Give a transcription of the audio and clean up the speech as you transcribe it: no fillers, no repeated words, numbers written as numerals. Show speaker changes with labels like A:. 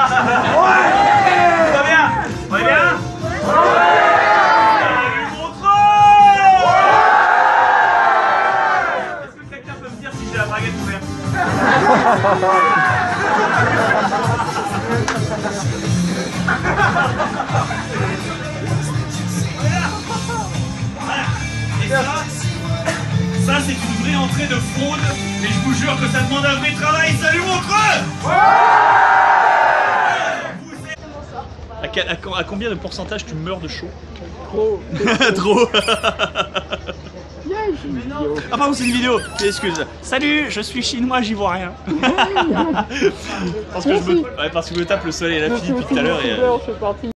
A: Tout va bien? On est bien? Est-ce que quelqu'un peut me dire si j'ai la braguette ouverte? Voilà. Et ça c'est une vraie entrée de fraude, mais je vous jure que ça demande un vrai travail. Salut mon creux! À combien de pourcentage tu meurs de chaud?
B: Trop.
A: Trop.
B: Ah
A: pardon, c'est une vidéo. Excuse. Salut, je suis chinois, j'y vois rien. Parce que je me tape le soleil et la fille depuis tout à l'heure et...